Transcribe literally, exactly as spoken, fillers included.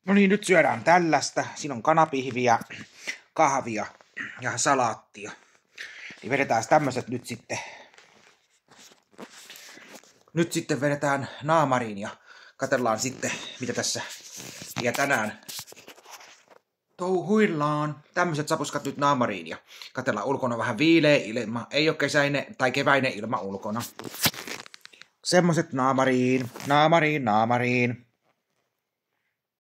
No niin, nyt syödään tällaista. Siinä on kanapihviä, kahvia ja salaattia. Niin vedetään tämmöiset nyt sitten. Nyt sitten vedetään naamariin ja katsellaan sitten, mitä tässä ja tänään touhuillaan. Tämmöiset sapuskat nyt naamariin ja katsellaan, ulkona vähän viileä ilma. Ei ole kesäinen tai keväinen ilma ulkona. Semmoset naamariin, naamariin, naamariin.